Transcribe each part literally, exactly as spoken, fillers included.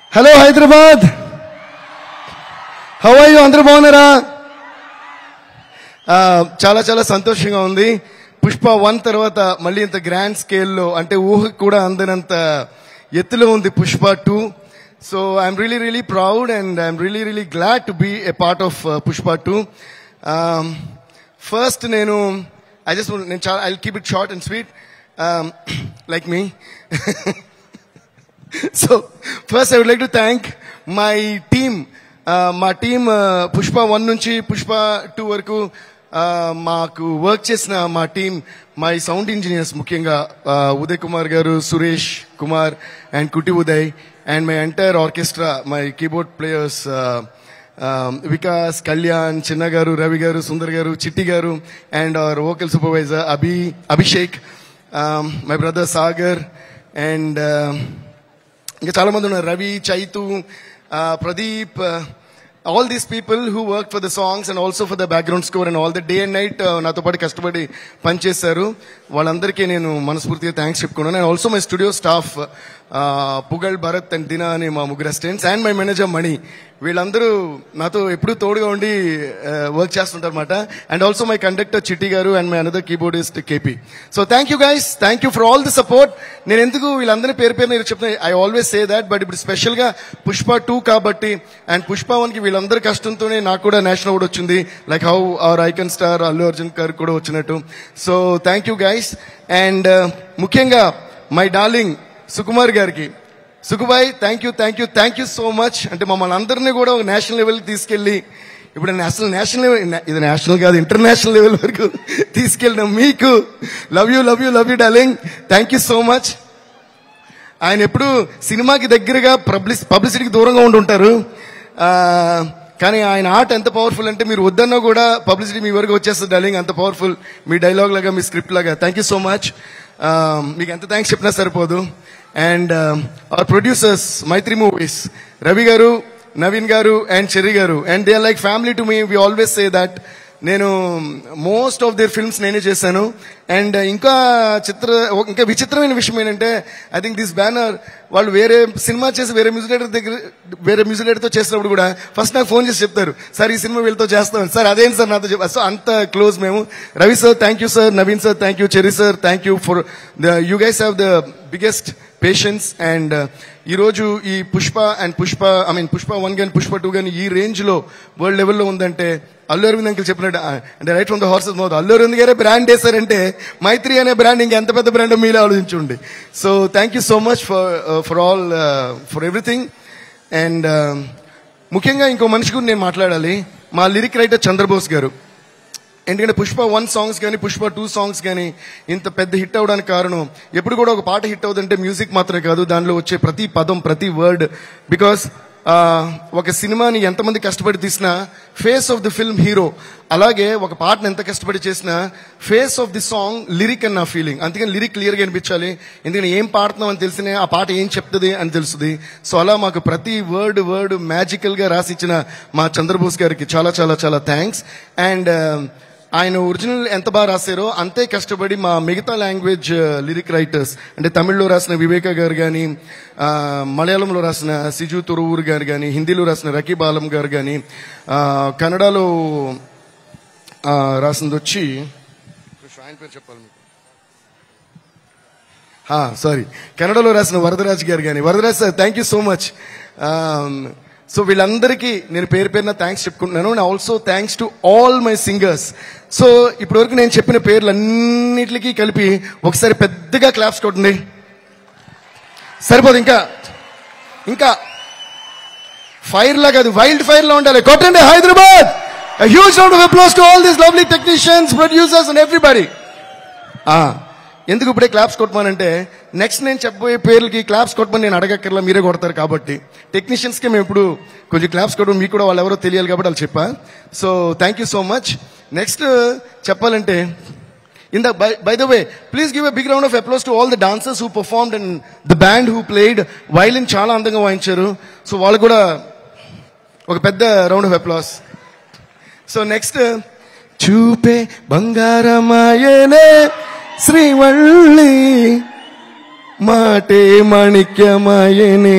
Hello Hyderabad, how are you? అందరూ బాగున్నారా? చాలా చాలా సంతోషంగా ఉంది. పుష్ప వన్ తర్వాత మళ్ళీ ఇంత గ్రాండ్ స్కేల్లో, అంటే ఊహకు కూడా అందనంత ఎత్తులో ఉంది Pushpa two. So I'm really really proud and I'm really really glad to be a part of Pushpa two. First నేను ఐ జస్ట్ నేను చాలా I keep it short and sweet like me. So first I would like to thank my team. Uh, మా team Pushpa one నుంచి Pushpa two వరకు మాకు work చేసిన మా team, my sound engineers ముఖ్యంగా Uday Kumar garu, Suresh Kumar and Kutti Uday, and my entire orchestra, my keyboard players Vikas, Kalyan, Chinna garu, Ravi garu, Sundar garu, Chitti garu, and our vocal supervisor Abhi Abhishek, my brother Sagar, and ఇంకా చాలా మంది ఉన్నారు, Ravi, Chaitu, Pradeep, all these people who work for the songs and also for the background score and all the day and night నాతో పాటు కష్టపడి పనిచేశారు. వాళ్ళందరికీ నేను మనస్ఫూర్తిగా థ్యాంక్స్ చెప్పుకున్నాను. And also my studio staff Pugal, Bharat and Dina అని మా ముగ్గురు assistants, and my manager Mani. వీళ్ళందరూ నాతో ఎప్పుడూ తోడుగా ఉండి వర్క్ చేస్తుంటారు అనమాట. And also my conductor Chitti garu and my another keyboardist KP. So thank you guys, thank you for all the support. నేను ఎందుకు వీళ్ళందరినీ పేరు పేరు నేను చెప్తున్నా, I always say that, but ఇప్పుడు స్పెషల్ గా పుష్ప టూ కాబట్టి అండ్ పుష్ప వన్ కి వీళ్ళందరి కష్టంతోనే నాకు కూడా నేషనల్ అవార్డు వచ్చింది, like how our icon star Allu Arjun garu కూడా వచ్చినట్టు. So thank you guys. And ముఖ్యంగా మై డార్లింగ్ సుకుమార్ గారికి, Sukubhai, thank you thank you thank you so much. అంటే మమ్మల్ని అందరినీ కూడా ఒక నేషనల్ లెవెల్కి తీసుకెళ్ళి, ఇప్పుడు నేషనల్ నేషనల్ లెవెల్, ఇది నేషనల్ కాదు ఇంటర్నేషనల్ లెవెల్ వరకు తీసుకెళ్ళిన మీకు love you love you love you darling, thank you so much. ఆయన ఎప్పుడు సినిమాకి దగ్గరగా పబ్లిసి పబ్లిసిటీకి దూరంగా ఉంటుంటారు, కానీ ఆయన ఆర్ట్ ఎంత పవర్ఫుల్ అంటే మీరు వద్దన్నా కూడా పబ్లిసిటీ మీ వరకు వచ్చేస్తుంది డార్లింగ్, అంత పవర్ఫుల్ మీ డైలాగ్ లాగా, మీ స్క్రిప్ట్ లాగా. Thank you so much. మీకు ఎంత థ్యాంక్స్ చెప్పినా సరిపోదు. And our producers Mythri Movies, Ravi garu, Naveen garu and Cherry garu, and they are like family to me. We always say that. నేను మోస్ట్ ఆఫ్ దేర్ ఫిల్మ్స్ నేనే చేశాను. అండ్ ఇంకా చిత్ర ఇంకా విచిత్రమైన విషయం ఏంటంటే, ఐ థింక్ దిస్ బ్యానర్ వాళ్ళు వేరే సినిమా చేసి వేరే మ్యూజిక్ డైరెక్టర్ దగ్గర వేరే మ్యూజిక్ డైరెక్టర్తో చేసినప్పుడు కూడా ఫస్ట్ నాకు ఫోన్ చేసి చెప్తారు, సార్ ఈ సినిమా వీళ్ళతో చేస్తాం సార్, అదేంటి సార్ నాతో చెప్పారు. సో అంత క్లోజ్ మేము. Ravi sir thank you sir, Naveen sir thank you, Cherry sir thank you for the you guys have the biggest patience. And ఈరోజు ఈ Pushpa and Pushpa I mean Pushpa one కానీ పుష్ప టూ కానీ ఈ రేంజ్ లో వరల్డ్ లెవెల్లో ఉందంటే అల్లు అరవింద్ అంకిల్ చెప్పినట్టు, అంటే right from the horse's mouth, Allu Aravind గారే బ్రాండ్ వేశారంటే మైత్రి అనే బ్రాండ్ ఇంకా ఎంత పెద్ద బ్రాండ్ మీరే ఆలోచించండి. So thank you so much for for all for everything. And ముఖ్యంగా ఇంకో మనిషి గురించి నేను మాట్లాడాలి, మా లిరిక్ రైటర్ చంద్రబోస్ గారు. ఎందుకంటే పుష్ప వన్ సాంగ్స్ కానీ పుష్ప టూ సాంగ్స్ కానీ ఇంత పెద్ద హిట్ అవడానికి కారణం, ఎప్పుడు కూడా ఒక పాట హిట్ అవుతుందంటే మ్యూజిక్ మాత్రమే కాదు, దానిలో వచ్చే ప్రతి పదం, ప్రతి వర్డ్. బికాస్ ఒక సినిమాని ఎంతమంది కష్టపడి తీసినా face of the film hero, అలాగే ఒక పాటను ఎంత కష్టపడి చేసినా face of the song lyric అని నా ఫీలింగ్. అందుకని లిరిక్ క్లియర్గా అనిపించాలి, ఎందుకంటే ఏం పాడుతున్నాం అని తెలిసినే ఆ పాట ఏం చెప్తుంది అని తెలుస్తుంది. సో అలా మాకు ప్రతి వర్డ్ వర్డ్ మ్యాజికల్గా రాసిచ్చిన మా చంద్రబోస్ గారికి చాలా చాలా చాలా థ్యాంక్స్. అండ్ ఆయన ఒరిజినల్ ఎంత బాగా రాశారో అంతే కష్టపడి మా మిగతా లాంగ్వేజ్ లిరిక్ రైటర్స్, అంటే తమిళ్లో రాసిన వివేక గారు కానీ, మలయాళంలో రాసిన సిజు తురువూరు గారు కానీ, హిందీలో రాసిన రకీబ్ ఆలం గారు కానీ, కన్నడలో రాసింది వచ్చి ఆయన పేరు చెప్పాలి మీకు, సారీ కన్నడలో రాసిన వరదరాజ్ గారు కానీ, Varadaraj sir thank you so much. So వీళ్ళందరికీ నేను పేరు పేరున థ్యాంక్స్ చెప్పుకుంటున్నాను. And also thanks to all my singers. So ఇప్పటివరకు నేను చెప్పిన పేర్లన్నిటికీ కలిపి ఒకసారి పెద్దగా క్లాప్స్ కొట్టండి, సరిపోదు, ఇంకా ఇంకా ఫైర్ లా కాదు వైల్డ్ ఫైర్ లా ఉండాలి, కొట్టండి Hyderabad. A huge round of applause to all these lovely technicians, producers and everybody. ఎందుకు ఇప్పుడే క్లాప్స్ కొట్టమనంటే, నెక్స్ట్ నేను చెప్పబోయే పేర్లకి క్లాప్స్ కొట్టమని నేను అడగక్కర్లా, మీరే కొడతారు కాబట్టి. టెక్నీషియన్స్కి మేము ఇప్పుడు కొంచెం క్లాప్స్ కొట్టడం, మీకు కూడా వాళ్ళు ఎవరో తెలియాలి కాబట్టి వాళ్ళు చెప్పా. So thank you so much. Next చెప్పాలంటే, in the by the way please give a big round of applause to all the dancers who performed and the band who played. Violin చాలా అందంగా వాయించారు, సో వాళ్ళు కూడా ఒక పెద్ద round of applause. So next, చూపే బంగారమాయనే శ్రీవల్లి మాటే మాణిక్యమాయనే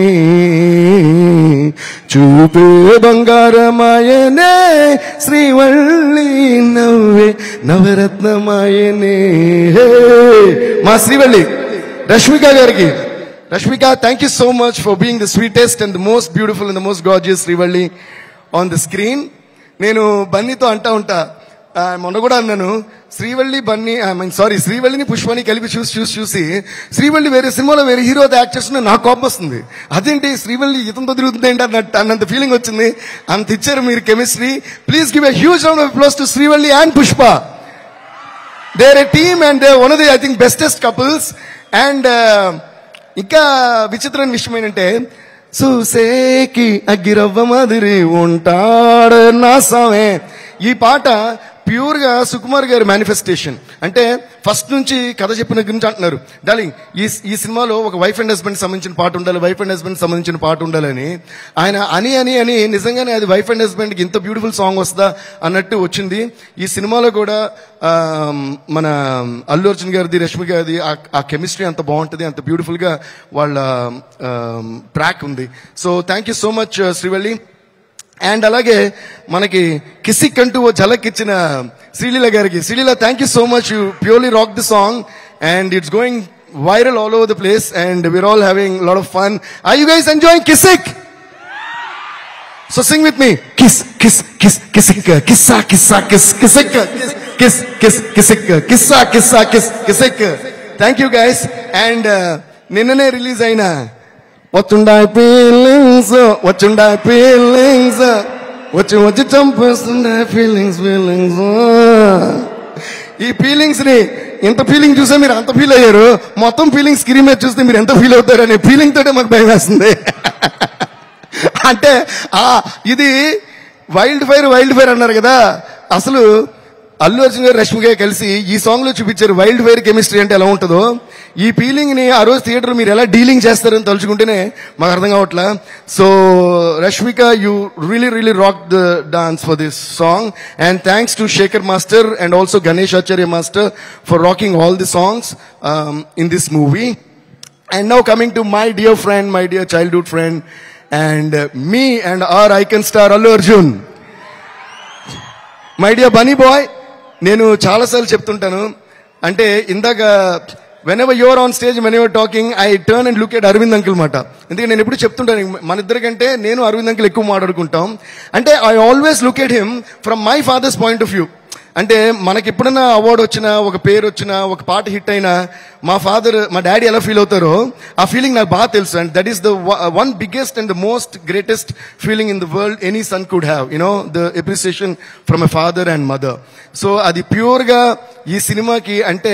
చూపే బంగారమాయనే శ్రీవల్లి నవ్వే నవరత్నమాయనే. మా శ్రీవల్లి రష్మిక గారికి, Rashmika thank you so much for being the sweetest and the most beautiful and the most gorgeous Srivalli on the screen. నేను బన్నీతో అంటా ఉంటా, మొన్న కూడా అన్నాను, Srivalli Bunny I mean sorry శ్రీవల్లిని పుష్పని కలిపి చూసి చూసి చూసి శ్రీవల్లి వేరే సినిమాలో వేరే హీరో యాక్ట్ చేస్తున్నా నాకు కోపం వస్తుంది. అదేంటి శ్రీవల్లి ఇతంతో తిరుగుతుంది ఏంటి అన్నట్టు అన్నంత ఫీలింగ్ వచ్చింది. అంత ఇచ్చారు మీరు chemistry. Please give a huge round of applause to Srivalli and Pushpa. They are a team and they one of the I think bestest couples. And ఇంకా విచిత్రమైన విషయం ఏంటంటే, చూసేకి అగ్గిరవ్వ మాదిరి ఉంటాడు నా సామే, ఈ పాట ప్యూర్ గా సుకుమార్ గారి మేనిఫెస్టేషన్. అంటే ఫస్ట్ నుంచి కథ చెప్పిన గురించి అంటున్నారు, డార్లింగ్ ఈ ఈ సినిమాలో ఒక వైఫ్ అండ్ హస్బెండ్ సంబంధించిన పాట ఉండాలి, వైఫ్ అండ్ హస్బెండ్ సంబంధించిన పాట ఉండాలని ఆయన అని అని అని నిజంగానే అది వైఫ్ అండ్ హస్బెండ్ కి ఇంత బ్యూటిఫుల్ సాంగ్ వస్తుందా అన్నట్టు వచ్చింది. ఈ సినిమాలో కూడా మన అల్లు అర్జున్ గారిది రష్మిక గారిది ఆ కెమిస్ట్రీ అంత బాగుంటుంది, అంత బ్యూటిఫుల్ గా వాళ్ళ ట్రాక్ ఉంది. So thank you so much Srivalli. And అలాగే మనకి కిసిక్ అంటూ ఓ ఝలక్ ఇచ్చిన శ్రీలీల గారికి, Sreeleela thank you so much, you purely rock the song and it's going viral all over the place and we're all having lot of fun. Are you guys enjoying Kissik? So sing with me, kiss kiss kiss Kissik కిస్సా కిస్సా kiss Kissik kiss kiss Kissik కిస్సా కిస్సా kiss Kissik. Thank you guys. And నిన్ననే release అయిన వచ్చుండాయి feelings వచ్చుండాయి feelings వచ్చి వచ్చి చంపేస్తుండే ఫీలింగ్స్ ఫీలింగ్స్ ఈ ఫీలింగ్స్ ని ఎంత ఫీలింగ్ చూసా మీరు అంత ఫీల్ అయ్యారు, మొత్తం ఫీలింగ్ స్క్రీన్ మీద చూస్తే మీరు ఎంత ఫీల్ అవుతారు అనే ఫీలింగ్ తోటే మాకు భయం వేస్తుంది. అంటే ఆ ఇది వైల్డ్ ఫైర్ వైల్డ్ ఫైర్ అన్నారు కదా, అసలు అల్లు అర్జున్ గారు రష్మిక కలిసి ఈ సాంగ్ లో చూపించారు వైల్డ్ ఫైర్ కెమిస్ట్రీ అంటే ఎలా ఉంటుందో. ఈ ఫీలింగ్ ని ఆ రోజు థియేటర్ మీరు ఎలా డీలింగ్ చేస్తారని తలుచుకుంటేనే మాకు అర్థం కావట్లా. So Rashmika, you really really rock the dance for this song and thanks to Sekhar master and also Ganesh Acharya master for rocking all the songs in this movie. And now coming to my dear friend, my dear childhood friend and me and our icon star Allu Arjun, my dear Bunny boy. నేను చాలాసార్లు చెప్తుంటాను, అంటే ఇందాక whenever you're on stage, when you're talking, I turn and look at Arvind uncle మాట. ఎందుకంటే నేను ఎప్పుడు చెప్తుంటాను, మన ఇద్దరికంటే నేను అరవింద్ అంకుల్ ఎక్కువ మాట్లాడుకుంటాం. అంటే I always look at him from my father's point of view. అంటే మనకి ఎప్పుడైనా అవార్డు వచ్చినా, ఒక పేరు వచ్చినా, ఒక పాట హిట్ అయినా మా ఫాదర్ మా డాడీ ఎలా ఫీల్ అవుతారో ఆ ఫీలింగ్ నాకు బాగా తెలుసు. And that is the one biggest and the most greatest feeling in the world any son could have, you know the appreciation from a father and mother. So అది pure గా ఈ సినిమాకి అంటే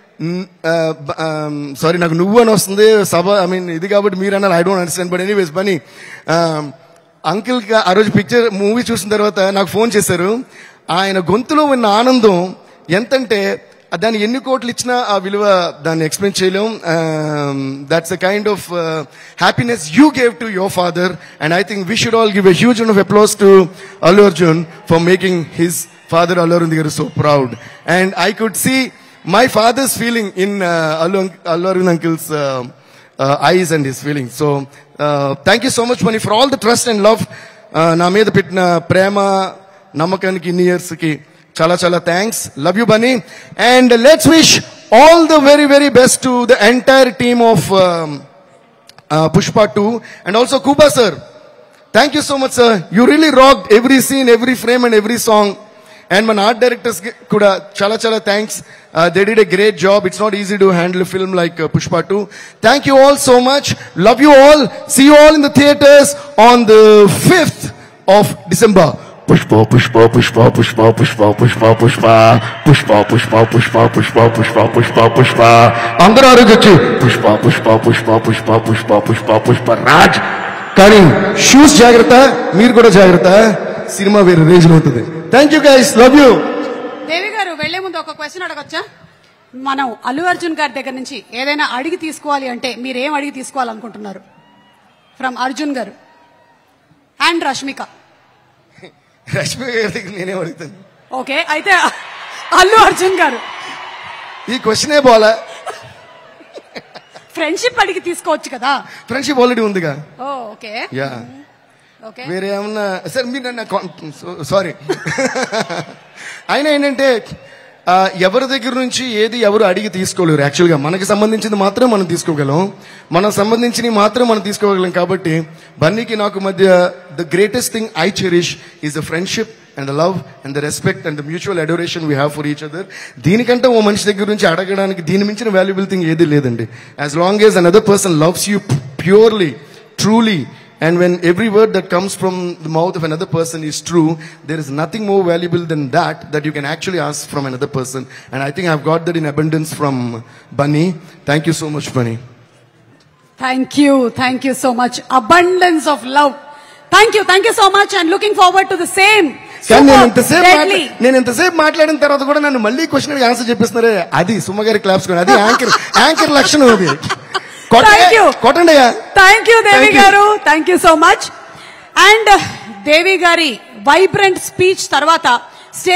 సారీ నాకు నువ్వు అని వస్తుంది సభ, ఐ మీన్ ఇది కాబట్టి మీరు అన్నారు, I don't understand. But anyways Bunny uncle ఆ రోజు పిక్చర్ మూవీ చూసిన తర్వాత నాకు ఫోన్ చేశారు. ఆయన గొంతులో ఉన్న ఆనందం ఎంతంటే దాన్ని ఎన్ని కోట్లు ఇచ్చినా ఆ విలువ దాన్ని ఎక్స్ప్లెయిన్ చేయలేం. That's a kind of happiness you gave to your father and I think we should all give a huge of applause to Allu Arjun for making his father Allu Aravind గారు so proud. And I could see my father's feeling in uh, Allu, Allu Arvind uncle's uh, uh, eyes and his feelings. So uh, thank you so much Bunny for all the trust and love. Na meeda pettina prema namakaniki inni years ki chala chala thanks. Love you Bunny. And let's wish all the very very best to the entire team of um, uh, Pushpa two and also Kuba sir. Thank you so much sir. You really rocked every scene, every frame and every song. And my art directors kuda chala chala thanks. Uh, they did a great job. It's not easy to handle a film like uh, Pushpa two. Thank you all so much. Love you all. See you all in the theaters on the fifth of December. Pushpa, Pushpa, Pushpa, Pushpa, Pushpa, Pushpa, Pushpa, Pushpa, Pushpa, Pushpa, Pushpa, Pushpa, Pushpa, Pushpa. Andaru arugochu. Pushpa, Pushpa, Pushpa, Pushpa, Pushpa, Pushpa, Pushpa. Raj. Kani shoes jagrata, meer kuda jagrata. Cinema very range lo untadi. Thank you guys. Love you. Devi గారు వెళ్లే ముందు ఒక question అడగొచ్చా? మనం అల్లు అర్జున్ గారి దగ్గర నుంచి ఏదైనా అడిగి తీసుకోవాలి అంటే మీరు ఏం అడిగి తీసుకోవాలనుకుంటున్నారు? ఫ్రమ్ అర్జున్ గారు అండ్ రష్మిక. రష్మిక గారి దగ్గర నేనేం అడుగుతాను? ఓకే, అయితే అల్లు అర్జున్ గారు ఈ క్వశ్చనే పోలా. ఫ్రెండ్షిప్ అడిగి తీసుకోవచ్చు కదా. ఫ్రెండ్షిప్ ఆల్రెడీ ఉందిగా. Oh okay. Yeah okay. వేరే ఏమన్నా సార్ మీరు నన్ను సారీ. అయినా ఏంటంటే ఎవరి దగ్గర నుంచి ఏది ఎవరు అడిగి తీసుకోలేరు. యాక్చువల్గా మనకి సంబంధించింది మాత్రం మనం తీసుకోగలం, మనకు సంబంధించినవి మాత్రం మనం తీసుకోగలం. కాబట్టి బన్నీకి నాకు మధ్య the greatest thing I cherish is the friendship and the love and the respect and the mutual adoration we have for each other. దీనికంటే ఓ మనిషి దగ్గర నుంచి అడగడానికి దీని మించిన వాల్యుబుల్ థింగ్ ఏది లేదండి. As long as another person loves you purely, truly, and when every word that comes from the mouth of another person is true, there is nothing more valuable than that that you can actually ask from another person. And I think I've got that in abundance from Bunny. Thank you so much, Bunny. Thank you. Thank you so much. Abundance of love. Thank you. Thank you so much and looking forward to the same. నేను ఎంతసేపు మాట్లాడిన తర్వాత కూడా నన్ను మళ్ళీ question answer చెప్పిస్తున్నారే, అది సుమ్మగారి క్లాప్స్, అది యాంకర్ యాంకర్ లక్షణం. అది కొట్టండి. థ్యాంక్ యూ దేవి గారు, thank you so much. And Devi గారి వైబ్రెంట్ స్పీచ్ తర్వాత